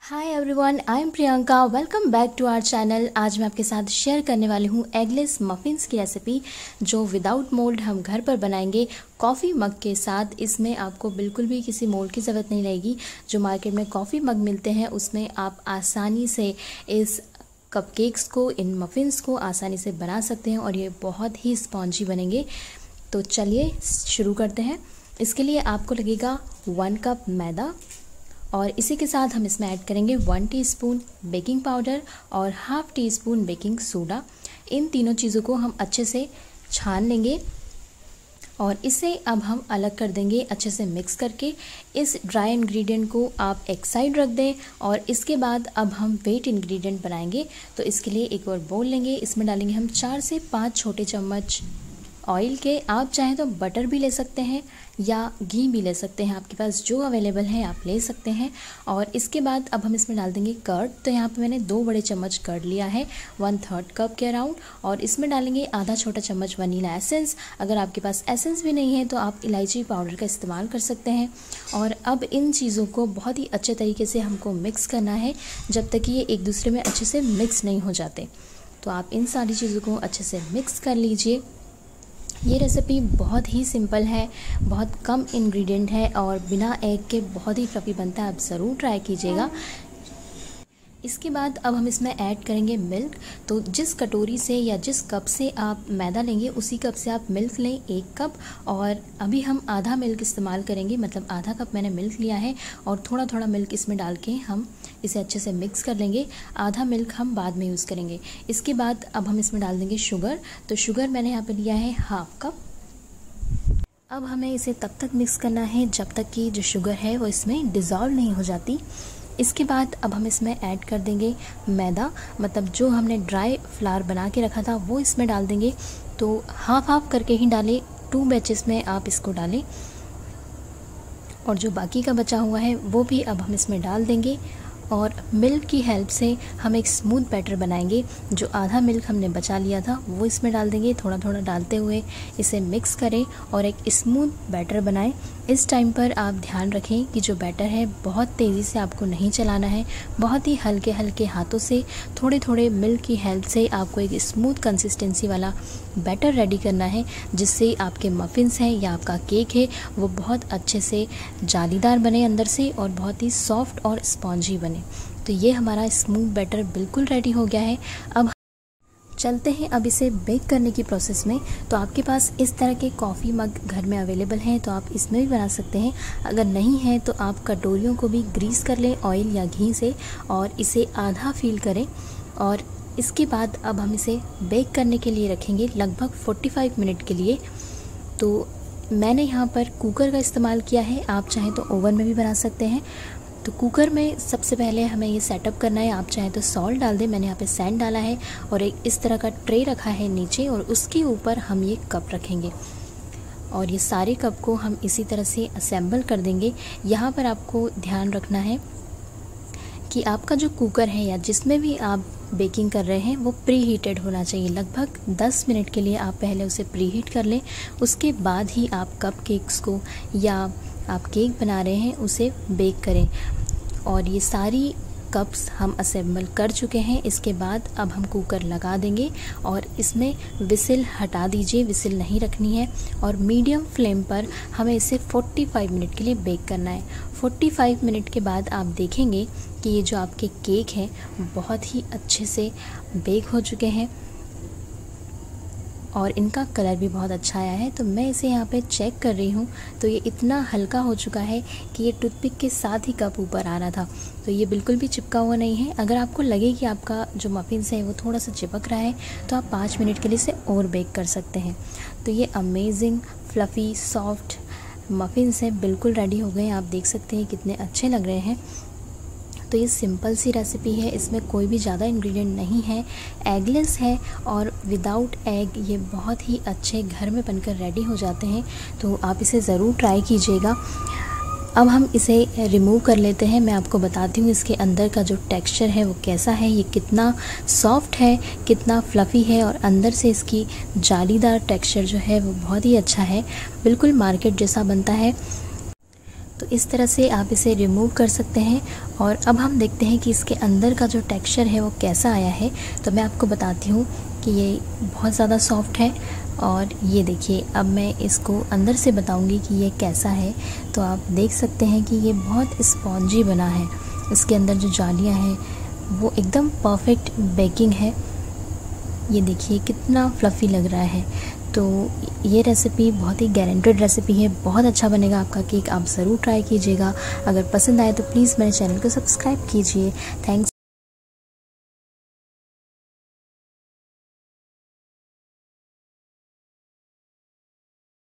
Hi everyone, I am Priyanka. Welcome back to our channel. आज मैं आपके साथ शेयर करने वाली हूँ एगलेस मफ़िन्स की रेसिपी, जो विदाउट मोल्ड हम घर पर बनाएंगे कॉफ़ी मग के साथ। इसमें आपको बिल्कुल भी किसी मोल्ड की ज़रूरत नहीं रहेगी। जो मार्केट में कॉफ़ी मग मिलते हैं उसमें आप आसानी से इस कपकेक्स को, इन मफ़िन्स को आसानी से बना सकते हैं और ये बहुत ही स्पॉन्जी बनेंगे। तो चलिए शुरू करते हैं। इसके लिए आपको लगेगा 1 कप मैदा और इसी के साथ हम इसमें ऐड करेंगे 1 टीस्पून बेकिंग पाउडर और half teaspoon baking soda. इन तीनों चीज़ों को हम अच्छे से छान लेंगे और इसे अब हम अलग कर देंगे अच्छे से मिक्स करके। इस ड्राई इंग्रेडिएंट को आप एक साइड रख दें और इसके बाद अब हम वेट इंग्रेडिएंट बनाएंगे। तो इसके लिए एक और बोल लेंगे, इसमें डालेंगे हम 4 से 5 छोटे चम्मच ऑयल के। आप चाहें तो बटर भी ले सकते हैं या घी भी ले सकते हैं, आपके पास जो अवेलेबल है आप ले सकते हैं। और इसके बाद अब हम इसमें डाल देंगे कर्ड। तो यहाँ पे मैंने 2 बड़े चम्मच कर्ड लिया है 1/3 कप के अराउंड। और इसमें डालेंगे आधा छोटा चम्मच वनीला एसेंस। अगर आपके पास एसेंस भी नहीं है तो आप इलायची पाउडर का इस्तेमाल कर सकते हैं। और अब इन चीज़ों को बहुत ही अच्छे तरीके से हमको मिक्स करना है जब तक कि ये एक दूसरे में अच्छे से मिक्स नहीं हो जाते। तो आप इन सारी चीज़ों को अच्छे से मिक्स कर लीजिए। ये रेसिपी बहुत ही सिंपल है, बहुत कम इंग्रेडिएंट है और बिना एग के बहुत ही फ्लफ़ी बनता है। आप ज़रूर ट्राई कीजिएगा। इसके बाद अब हम इसमें ऐड करेंगे मिल्क। तो जिस कटोरी से या जिस कप से आप मैदा लेंगे उसी कप से आप मिल्क लें 1 कप। और अभी हम आधा मिल्क इस्तेमाल करेंगे, मतलब आधा कप मैंने मिल्क लिया है और थोड़ा थोड़ा मिल्क इसमें डाल के हम इसे अच्छे से मिक्स कर लेंगे। आधा मिल्क हम बाद में यूज़ करेंगे। इसके बाद अब हम इसमें डाल देंगे शुगर। तो शुगर मैंने यहाँ पे लिया है हाफ कप। अब हमें इसे तब तक मिक्स करना है जब तक कि जो शुगर है वो इसमें डिज़ोल्व नहीं हो जाती। इसके बाद अब हम इसमें ऐड कर देंगे मैदा, मतलब जो हमने ड्राई फ्लावर बना के रखा था वो इसमें डाल देंगे। तो हाफ हाफ करके ही डालें, 2 बैचेस में आप इसको डालें। और जो बाकी का बचा हुआ है वो भी अब हम इसमें डाल देंगे और मिल्क की हेल्प से हम एक स्मूथ बैटर बनाएंगे। जो आधा मिल्क हमने बचा लिया था वो इसमें डाल देंगे। थोड़ा थोड़ा डालते हुए इसे मिक्स करें और एक स्मूथ बैटर बनाएं। इस टाइम पर आप ध्यान रखें कि जो बैटर है बहुत तेज़ी से आपको नहीं चलाना है, बहुत ही हल्के हल्के हाथों से थोड़े थोड़े मिल्क की हेल्प से आपको एक स्मूथ कंसिस्टेंसी वाला बैटर रेडी करना है, जिससे आपके मफ़िन्स हैं या आपका केक है वो बहुत अच्छे से जालीदार बने अंदर से और बहुत ही सॉफ्ट और स्पॉन्जी बने। तो ये हमारा स्मूथ बैटर बिल्कुल रेडी हो गया है। अब चलते हैं अब इसे बेक करने की प्रोसेस में। तो आपके पास इस तरह के कॉफ़ी मग घर में अवेलेबल हैं तो आप इसमें भी बना सकते हैं। अगर नहीं है तो आप कटोरियों को भी ग्रीस कर लें ऑयल या घी से और इसे आधा फील करें। और इसके बाद अब हम इसे बेक करने के लिए रखेंगे लगभग 45 मिनट के लिए। तो मैंने यहाँ पर कुकर का इस्तेमाल किया है, आप चाहें तो ओवन में भी बना सकते हैं। तो कुकर में सबसे पहले हमें ये सेटअप करना है। आप चाहें तो सॉल्ट डाल दें, मैंने यहाँ पे सैंड डाला है और एक इस तरह का ट्रे रखा है नीचे और उसके ऊपर हम ये कप रखेंगे और ये सारे कप को हम इसी तरह से असेंबल कर देंगे। यहाँ पर आपको ध्यान रखना है कि आपका जो कुकर है या जिसमें भी आप बेकिंग कर रहे हैं वो प्री हीटेड होना चाहिए। लगभग 10 मिनट के लिए आप पहले उसे प्री हीट कर लें, उसके बाद ही आप कप केक्स को या आप केक बना रहे हैं उसे बेक करें। और ये सारी कप्स हम असेंबल कर चुके हैं। इसके बाद अब हम कुकर लगा देंगे और इसमें विसिल हटा दीजिए, विसिल नहीं रखनी है। और मीडियम फ्लेम पर हमें इसे 45 मिनट के लिए बेक करना है। 45 मिनट के बाद आप देखेंगे कि ये जो आपके केक हैं बहुत ही अच्छे से बेक हो चुके हैं और इनका कलर भी बहुत अच्छा आया है। तो मैं इसे यहाँ पे चेक कर रही हूँ तो ये इतना हल्का हो चुका है कि ये टूथपिक के साथ ही कप ऊपर आ रहा था। तो ये बिल्कुल भी चिपका हुआ नहीं है। अगर आपको लगे कि आपका जो मफ़िन्स है वो थोड़ा सा चिपक रहा है तो आप 5 मिनट के लिए इसे और बेक कर सकते हैं। तो ये अमेजिंग फ्लफ़ी सॉफ्ट मफ़िन्स हैं बिल्कुल रेडी हो गए हैं। आप देख सकते हैं कितने अच्छे लग रहे हैं। तो ये सिंपल सी रेसिपी है, इसमें कोई भी ज़्यादा इंग्रेडिएंट नहीं है, एगलेस है और विदाउट एग ये बहुत ही अच्छे घर में बनकर रेडी हो जाते हैं। तो आप इसे ज़रूर ट्राई कीजिएगा। अब हम इसे रिमूव कर लेते हैं। मैं आपको बताती हूँ इसके अंदर का जो टेक्सचर है वो कैसा है, ये कितना सॉफ्ट है, कितना फ्लफ़ी है और अंदर से इसकी जालीदार टेक्सचर जो है वो बहुत ही अच्छा है, बिल्कुल मार्केट जैसा बनता है। तो इस तरह से आप इसे रिमूव कर सकते हैं। और अब हम देखते हैं कि इसके अंदर का जो टेक्सचर है वो कैसा आया है। तो मैं आपको बताती हूँ कि ये बहुत ज़्यादा सॉफ्ट है। और ये देखिए, अब मैं इसको अंदर से बताऊंगी कि ये कैसा है। तो आप देख सकते हैं कि ये बहुत स्पॉन्जी बना है। इसके अंदर जो जालियाँ हैं वो एकदम परफेक्ट बेकिंग है। ये देखिए कितना फ्लफ़ी लग रहा है। तो ये रेसिपी बहुत ही गारंटेड रेसिपी है, बहुत अच्छा बनेगा आपका केक। आप ज़रूर ट्राई कीजिएगा। अगर पसंद आए तो प्लीज़ मेरे चैनल को सब्सक्राइब कीजिए। थैंक्स।